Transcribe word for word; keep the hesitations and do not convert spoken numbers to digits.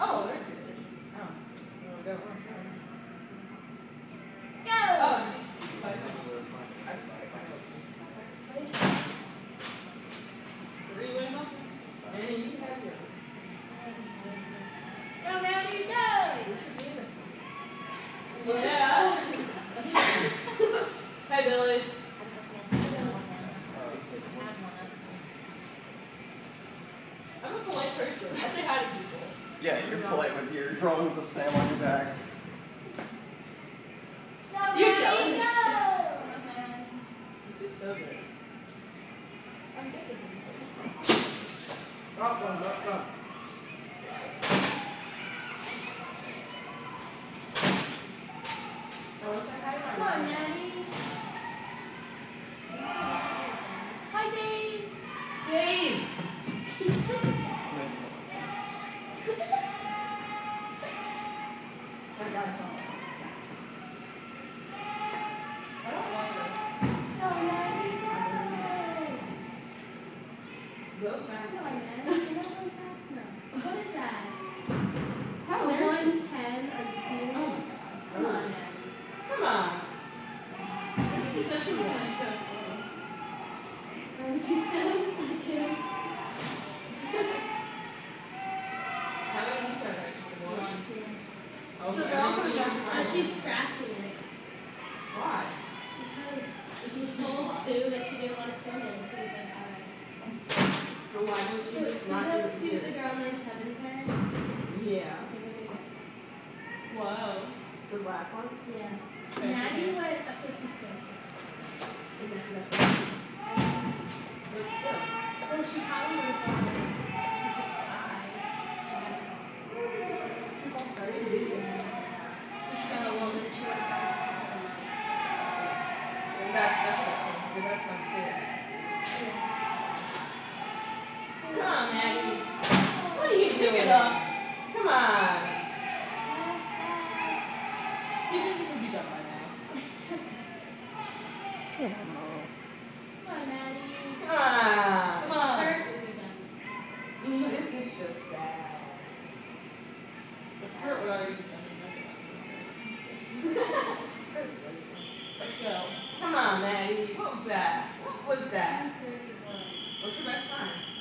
Oh, there it is. Oh. There we go. Go! Oh, I'm sorry. Three win buckets. And you have yours. Go, Maddie, go! Yeah. Hi, Billy. I'm a polite person. I say hi to people. Yeah, you're polite with your drawings of Sam on your back. Go, You're Maddie, jealous. go! This is so good. I'm good at this. Up, up, up, up. Come Come on, Maddie. Hi, Dave. Dave. He's busy. I got it. I don't want this. Go, Maddie, go! Go fast. Come on, Maddie. You're not going fast enough. What is that? How A weird. one ten? Are you serious? Oh my God. Come on, Maddie. Come on. He's such a polite person. ninety-seven seconds. How many these are there? Just the one? One. Oh, So they're all coming down. And she's scratching it. Why? Because she told Sue that she didn't want to swim in. So he's like, alright. Or why would So, she just so not do let's it see here? the girl nine seven turn. Yeah. Okay, we're gonna get. Whoa. Just the black one? Yeah. Okay. Maddie went a fifty-six. And that's it. Let's go. Well, she probably would have gone fifty-six five. She had a cross. She falls started. She did get it. She got a well, then she would have gone fifty-seven nine. And that, that's what's wrong. So that's not fair. Yeah. Come on, Maddie. What are you doing? Come on. Steven would be done by now. Come on, Maddie. Come on. Come on. Kurt will be done. Mm, this is just sad. If Kurt would already be done, he'd never done it. Let's go. Come on, Maddie. What was that? What was that? seven thirty-one. What's your best time?